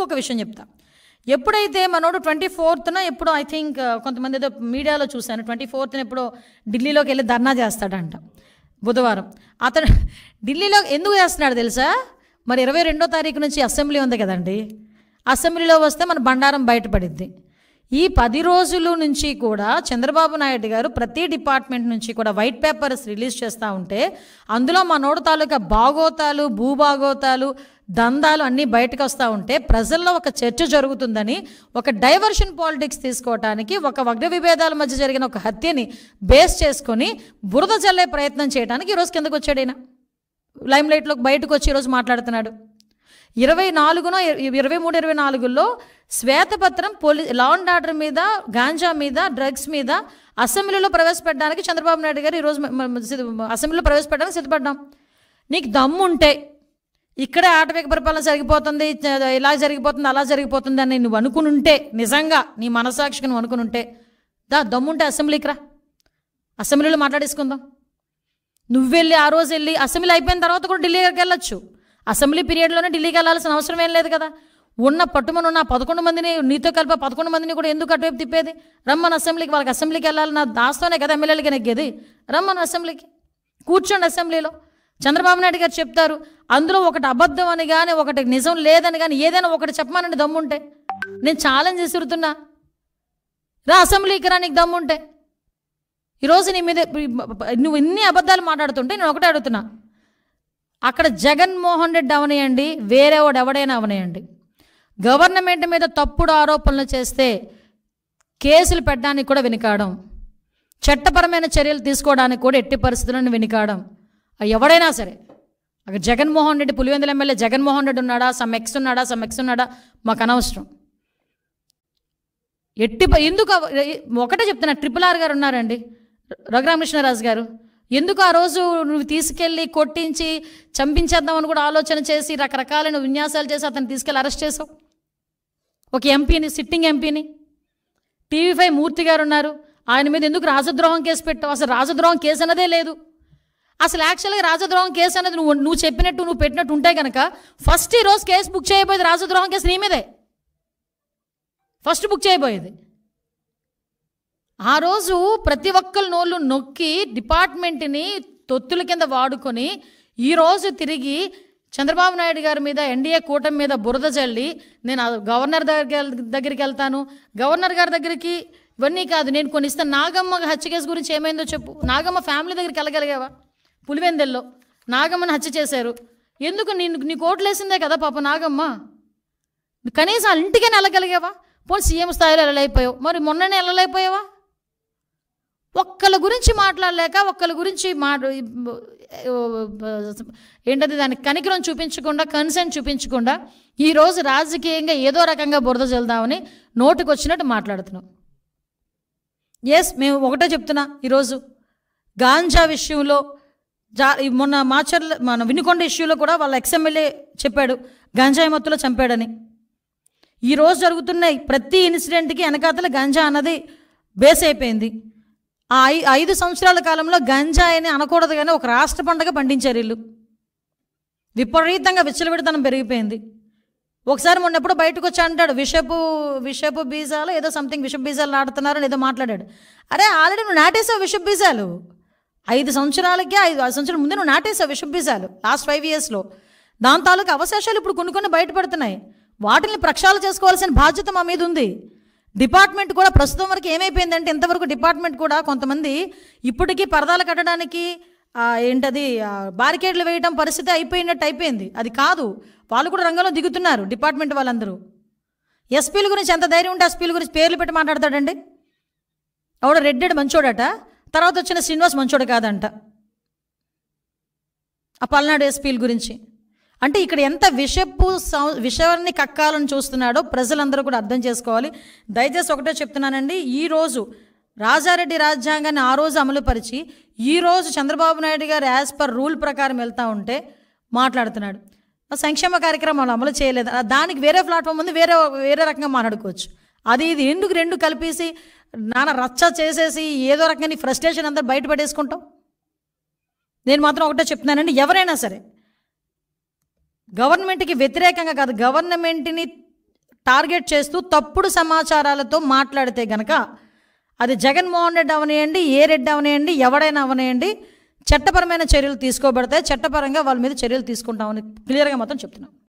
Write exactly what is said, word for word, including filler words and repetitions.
ఇంకొక విషయం చెప్తా. ఎప్పుడైతే మనోడు ట్వంటీ ఫోర్త్న ఎప్పుడో ఐ థింక్ కొంతమంది ఏదో మీడియాలో చూశాను, ట్వంటీ ఫోర్త్న ఎప్పుడో ఢిల్లీలోకి వెళ్ళి ధర్నా చేస్తాడంట బుధవారం. అతను ఢిల్లీలో ఎందుకు చేస్తున్నాడు తెలుసా? మరి ఇరవై రెండో తారీఖు నుంచి అసెంబ్లీ ఉంది కదండి, అసెంబ్లీలో వస్తే మన బండారం బయటపడిద్ది. ఈ పది రోజుల నుంచి కూడా చంద్రబాబు నాయుడు గారు ప్రతి డిపార్ట్మెంట్ నుంచి కూడా వైట్ పేపర్స్ రిలీజ్ చేస్తూ ఉంటే అందులో మనోడు తాలూకా బాగోతాలు, భూభాగోతాలు, దందాలు అన్నీ బయటకు వస్తూ ఉంటే ప్రజల్లో ఒక చర్చ జరుగుతుందని, ఒక డైవర్షన్ పాలిటిక్స్ తీసుకోవటానికి, ఒక వర్గ విభేదాల మధ్య జరిగిన ఒక హత్యని బేస్ చేసుకొని బురద చల్లే ప్రయత్నం చేయడానికి ఈరోజు కిందకు వచ్చాడు. ఈయన లైమ్ లైట్లోకి బయటకు వచ్చి ఈరోజు మాట్లాడుతున్నాడు. ఇరవై నాలుగున ఇరవై మూడు ఇరవై నాలుగులో శ్వేతపత్రం పోలీ లా అండ్ ఆర్డర్ మీద, గాంజా మీద, డ్రగ్స్ మీద అసెంబ్లీలో ప్రవేశపెట్టడానికి చంద్రబాబు నాయుడు గారు ఈరోజు అసెంబ్లీలో ప్రవేశపెట్టడానికి సిద్ధపడ్డాం. నీకు దమ్ముంటే ఇక్కడే ఆటవిక పరిపాలన జరిగిపోతుంది, ఇలా జరిగిపోతుంది, అలా జరిగిపోతుంది అని నువ్వు అనుకుని ఉంటే, నిజంగా నీ మనసాక్షికి నువ్వు అనుకుని ఉంటే దా దమ్ముంటే అసెంబ్లీకి రా, అసెంబ్లీలో మాట్లాడేసుకుందాం. నువ్వు వెళ్ళి ఆ రోజు వెళ్ళి అసెంబ్లీ అయిపోయిన తర్వాత కూడా ఢిల్లీకి వెళ్ళొచ్చు. అసెంబ్లీ పీరియడ్లోనే ఢిల్లీకి వెళ్ళాల్సిన అవసరం ఏం లేదు కదా. ఉన్న పట్టుమని ఉన్న పదకొండు మందిని నీతో కలిపి పదకొండు మందిని కూడా ఎందుకు అటువైపు తిప్పేది? రమ్మని అసెంబ్లీకి, వాళ్ళకి అసెంబ్లీకి వెళ్ళాలన్న దాస్తోనే కదా ఎమ్మెల్యేలకి నెగ్గేది. రమ్మని అసెంబ్లీకి కూర్చోండి. అసెంబ్లీలో చంద్రబాబు నాయుడు గారు చెప్తారు. అందులో ఒకటి అబద్ధం అని కానీ, ఒకటి నిజం లేదని కానీ ఏదైనా ఒకటి చెప్పమానండి దమ్ముంటే. నేను ఛాలెంజ్ విసురుతున్నా, రా అసెంబ్లీకి రా నీకు దమ్ముంటే. ఈరోజు నీ మీద నువ్వు ఇన్ని అబద్ధాలు మాట్లాడుతుంటే నేను ఒకటే అడుగుతున్నా, అక్కడ జగన్మోహన్ రెడ్డి అవనేయండి, వేరే వాడు ఎవడైనా అవనేయండి, గవర్నమెంట్ మీద తప్పుడు ఆరోపణలు చేస్తే కేసులు పెట్టడానికి కూడా వెనుకాడం, చట్టపరమైన చర్యలు తీసుకోవడానికి కూడా ఎట్టి పరిస్థితులను వెనుకాడం. ఎవడైనా సరే, అక్కడ జగన్మోహన్ రెడ్డి, పులివెందుల ఎమ్మెల్యే జగన్మోహన్ రెడ్డి ఉన్నాడా, సమ్ ఎక్స్ ఉన్నాడా, సమ్ ఎక్స్ ఉన్నాడా మాకు అనవసరం. ఎట్టి ఎందుకు ఒకటే చెప్తున్నా, ట్రిపుల్ ఆర్ గారు ఉన్నారండి, రఘురామకృష్ణరాజు గారు, ఎందుకు ఆ రోజు నువ్వు తీసుకెళ్ళి కొట్టించి చంపించేద్దామని కూడా ఆలోచన చేసి రకరకాలైన విన్యాసాలు చేసి అతను తీసుకెళ్ళి అరెస్ట్ చేసావు? ఒక ఎంపీని, సిట్టింగ్ ఎంపీని. టీవీ ఫైవ్ మూర్తి గారు ఉన్నారు, ఆయన మీద ఎందుకు రాజద్రోహం కేసు పెట్టావు? అసలు రాజద్రోహం కేసు అన్నదే లేదు. అసలు యాక్చువల్గా రాజద్రోహం కేసు అనేది నువ్వు నువ్వు చెప్పినట్టు నువ్వు పెట్టినట్టు ఉంటే కనుక ఫస్ట్ ఈరోజు కేసు బుక్ చేయబోయేది రాజద్రోహం కేసు నీ మీదే ఫస్ట్ బుక్ చేయబోయేది. ఆ రోజు ప్రతి ఒక్కరి నోళ్ళు నొక్కి డిపార్ట్మెంట్ని తొత్తుల కింద వాడుకొని ఈరోజు తిరిగి చంద్రబాబు నాయుడు గారి మీద, ఎన్డీఏ కూటమి మీద బురద జల్లి నేను గవర్నర్ దగ్గర దగ్గరికి వెళ్తాను, గవర్నర్ గారి దగ్గరికి ఇవన్నీ కాదు నేను కొన్ని ఇస్తాను. నాగమ్మ హత్య కేసు గురించి ఏమైందో చెప్పు. నాగమ్మ ఫ్యామిలీ దగ్గరికి వెళ్ళగలిగావా? పులివెందెల్లో నాగమ్మని హత్య చేశారు. ఎందుకు నేను నీ కోట్లు వేసిందే కదా పాప నాగమ్మ, కనీసం వాళ్ళ ఇంటికైనా వెళ్ళగలిగావా? పోనీ సీఎం స్థాయిలో వెళ్ళలేకపోయావు, మరి మొన్ననే వెళ్ళలేకపోయావా? ఒక్కళ్ళ గురించి మాట్లాడలేక, ఒక్కళ్ళ గురించి మా ఏంటది దానికి కనికరం చూపించకుండా, కన్సర్న్ చూపించకుండా ఈరోజు రాజకీయంగా ఏదో రకంగా బురద చల్దామని నోటికి వచ్చినట్టు మాట్లాడుతున్నాం. ఎస్, మేము ఒకటే చెప్తున్నా, ఈరోజు గాంజా విషయంలో జా మొన్న మాచర్ల మన వినుకొండ ఇష్యూలో కూడా వాళ్ళ ఎక్స్ఎమ్మెల్యే చెప్పాడు గాంజాయి మత్తులో చంపాడని. ఈరోజు జరుగుతున్న ప్రతి ఇన్సిడెంట్కి వెనకాతల గంజా అన్నది బేస్ అయిపోయింది. ఆ ఐ ఐదు సంవత్సరాల కాలంలో గంజాయిని అనకూడదు కానీ ఒక రాష్ట్ర పండుగ పండించారు వీళ్ళు. విపరీతంగా విచ్చలవిడితనం పెరిగిపోయింది. ఒకసారి మొన్న ఎప్పుడు బయటకు వచ్చి అంటాడు విషపు విషపు బీజాలు ఏదో సంథింగ్ విషపు బీజాలు నాటుతున్నారని ఏదో మాట్లాడాడు. అరే ఆల్రెడీ నువ్వు నాటేసావు విషపు బీజాలు, ఐదు సంవత్సరాలకే ఐదు ఐదు సంవత్సరాల ముందే నువ్వు నాటేసావు విషపు బీజాలు లాస్ట్ ఫైవ్ ఇయర్స్లో. దాని తాలూకు అవశేషాలు ఇప్పుడు కొన్ని కొన్ని బయటపడుతున్నాయి. వాటిని ప్రక్షాళన చేసుకోవాల్సిన బాధ్యత మా మీద ఉంది. డిపార్ట్మెంట్ కూడా ప్రస్తుతం వరకు ఏమైపోయిందంటే, ఇంతవరకు డిపార్ట్మెంట్ కూడా కొంతమంది ఇప్పటికీ పరదాలు కట్టడానికి ఏంటది బారికేడ్లు వేయడం పరిస్థితి అయిపోయినట్టు అయిపోయింది. అది కాదు, వాళ్ళు కూడా రంగంలో దిగుతున్నారు డిపార్ట్మెంట్ వాళ్ళందరూ. ఎస్పీల గురించి ఎంత ధైర్యం ఉంటే ఎస్పీల గురించి పేర్లు పెట్టి మాట్లాడతాడండి. ఆవిడ రెడ్డెడ్ మంచోడట, తర్వాత వచ్చిన శ్రీనివాస్ మంచోడు కాదంట ఆ పల్నాడు ఎస్పీల గురించి. అంటే ఇక్కడ ఎంత విషపు విషయాన్ని కక్కాలని చూస్తున్నాడో ప్రజలందరూ కూడా అర్థం చేసుకోవాలి. దయచేసి ఒకటే చెప్తున్నానండి, ఈరోజు రాజారెడ్డి రాజ్యాంగాన్ని ఆ రోజు అమలుపరిచి ఈరోజు చంద్రబాబు నాయుడు గారు యాజ్ పర్ రూల్ ప్రకారం వెళ్తూ ఉంటే మాట్లాడుతున్నాడు. సంక్షేమ కార్యక్రమాలు అమలు చేయలేదు, దానికి వేరే ప్లాట్ఫామ్ ఉంది, వేరే వేరే రకంగా మాట్లాడుకోవచ్చు. అది ఇది ఎందుకు రెండు కలిపేసి నాన్న రచ్చ చేసేసి ఏదో రకంగా ఫ్రస్ట్రేషన్ అంతా బయటపడేసుకుంటాం. నేను మాత్రం ఒకటే చెప్తున్నానండి, ఎవరైనా సరే గవర్నమెంట్కి వ్యతిరేకంగా కాదు, గవర్నమెంట్ని టార్గెట్ చేస్తూ తప్పుడు సమాచారాలతో మాట్లాడితే గనక అది జగన్మోహన్ రెడ్డి అవనియండి, ఏ రెడ్డి అవనియండి, ఎవడైనా అవనియండి, చట్టపరమైన చర్యలు తీసుకోబడతాయి. చట్టపరంగా వాళ్ళ మీద చర్యలు తీసుకుంటామని క్లియర్గా మాత్రం చెప్తున్నాం.